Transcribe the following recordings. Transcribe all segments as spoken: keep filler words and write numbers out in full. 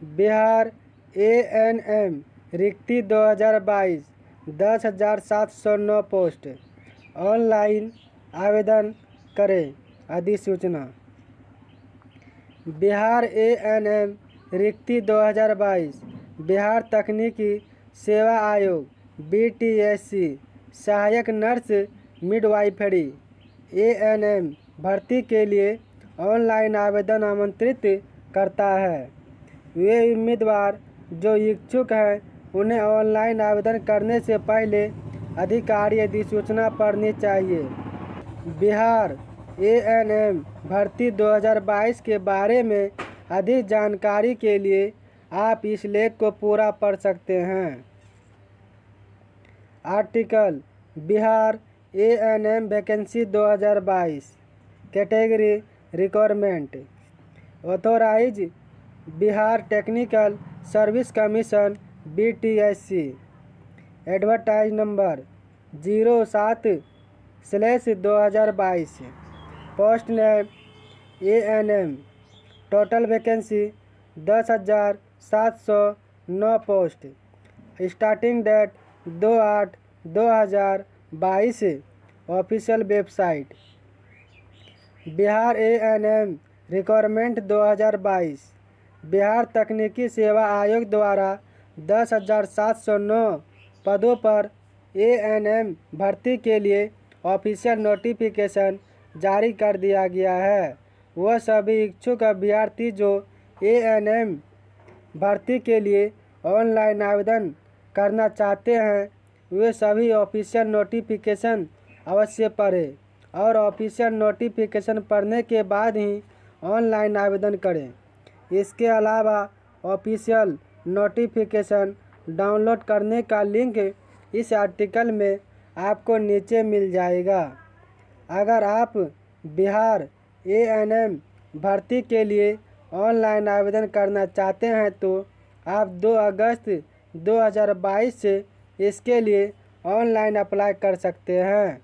Bihar A N M रिक्ति दो हज़ार बाईस दस हज़ार सात सौ नौ पोस्ट। ऑनलाइन आवेदन करें। अधिसूचना। बिहार ए एन एम रिक्ति दो हज़ार बाईस बिहार तकनीकी सेवा आयोग बी टी एस सी सहायक nurse midwifery A N M भर्ती के लिए ऑनलाइन आवेदन आमंत्रित करता है। वे उम्मीदवार जो इच्छुक हैं उन्हें ऑनलाइन आवेदन करने से पहले अधिकारी अधिसूचना पढ़नी चाहिए। बिहार ए एन एम भर्ती दो हज़ार बाईस के बारे में अधिक जानकारी के लिए आप इस लेख को पूरा पढ़ सकते हैं। Article Bihar A N M vacancy दो हज़ार बाईस category requirement authorise Bihar technical service commission B T S C advertise number zero सात स्लैश दो हज़ार बाईस post name A N M total vacancy दस हज़ार सात सौ नौ पोस्ट। स्टार्टिंग डेट दो आठ दो हज़ार बाईस। Official website Bihar A N M requirement दो हज़ार बाईस बिहार तकनीकी सेवा आयोग द्वारा दस हज़ार सात सौ नौ पदों पर ए एन एम भर्ती के लिए ऑफिशियल नोटिफिकेशन जारी कर दिया गया है। वह सभी इच्छुक अभ्यर्थी जो ए एन एम भर्ती के लिए ऑनलाइन आवेदन करना चाहते हैं वे सभी ऑफिशियल नोटिफिकेशन अवश्य पढ़ें और ऑफिशियल नोटिफिकेशन पढ़ने के बाद ही ऑनलाइन आवेदन करें। इसके अलावा ऑफिशियल नोटिफिकेशन डाउनलोड करने का लिंक इस आर्टिकल में आपको नीचे मिल जाएगा। अगर आप बिहार ए एन एम भर्ती के लिए ऑनलाइन आवेदन करना चाहते हैं तो आप दो अगस्त दो हज़ार बाईस से इसके लिए ऑनलाइन अप्लाई कर सकते हैं।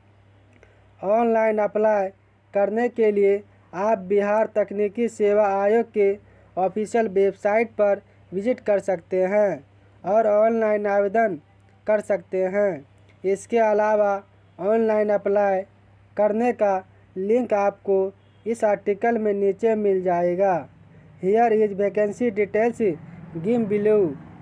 ऑनलाइन अप्लाई करने के लिए आप बिहार तकनीकी सेवा आयोग के ऑफिशियल वेबसाइट पर विजिट कर सकते हैं और ऑनलाइन आवेदन कर सकते हैं। इसके अलावा ऑनलाइन अप्लाई करने का लिंक आपको इस आर्टिकल में नीचे मिल जाएगा। Here is vacancy details give below.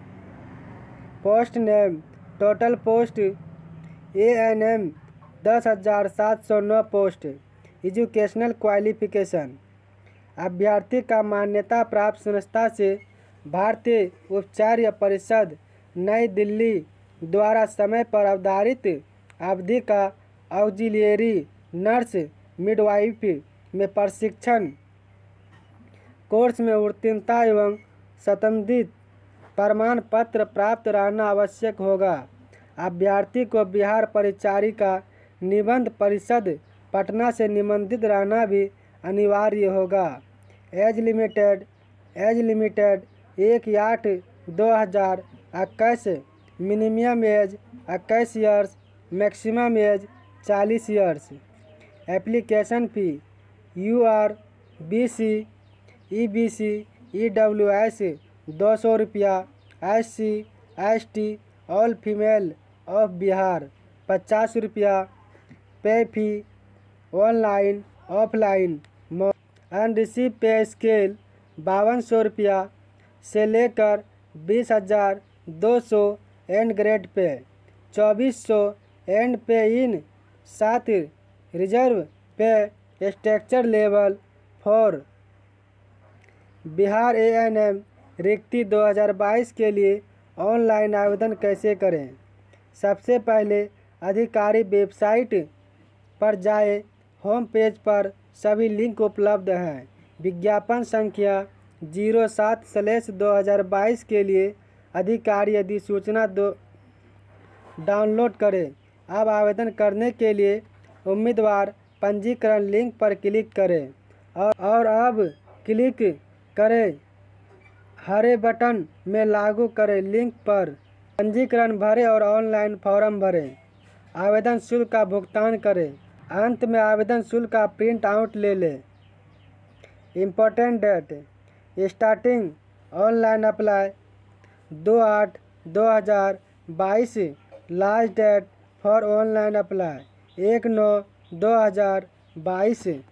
Post name total post A N M दस हज़ार सात सौ नौ पोस्ट। एजुकेशनल क्वालिफिकेशन अभ्यर्थी का मान्यता प्राप्त संस्था से भारतीय उपचार्य परिषद नई दिल्ली द्वारा समय पर अवधारित अवधि का ऑक्सिलियरी नर्स मिडवाइफ में प्रशिक्षण कोर्स में उत्तीर्णता एवं संबंधित प्रमाण पत्र प्राप्त रहना आवश्यक होगा। अभ्यर्थी को बिहार परिचारिका निबंध परिषद पटना से निबंधित रहना भी अनिवार्य होगा। एज लिमिटेड एज लिमिटेड एक आठ दो हज़ार इक्कीस। मिनिमम एज इक्कीस ईयर्स मैक्सिमम एज चालीस years. Application fee U R B C E B C E W S दो सौ रुपया। S C S T all female of Bihar पचास रुपया। Pay fee online offline and receive pay scale बावन सौ रुपया से लेकर बीस हज़ार दो सौ एंड ग्रेड पे चौबीस सौ एंड पे इन सात reserve pay structure level four. Bihar A N M रिक्ति दो हज़ार बाईस के लिए ऑनलाइन आवेदन कैसे करें। सबसे पहले अधिकारी वेबसाइट पर जाएं। होम पेज पर सभी लिंक उपलब्ध हैं। विज्ञापन संख्या जीरो सात स्लैश दो हज़ार बाईस के लिए अधिकारी अधिसूचना दो डाउनलोड करें। अब आवेदन करने के लिए उम्मीदवार पंजीकरण लिंक पर क्लिक करें और, और अब क्लिक करें हरे बटन में लागू करें लिंक पर पंजीकरण भरें और ऑनलाइन फॉर्म भरें। आवेदन शुल्क का भुगतान करें। अंत में आवेदन शुल्क का प्रिंट आउट ले लें। Important date starting online apply दो आठ दो हज़ार बाईस। Last date for online apply एक नौ दो हज़ार बाईस।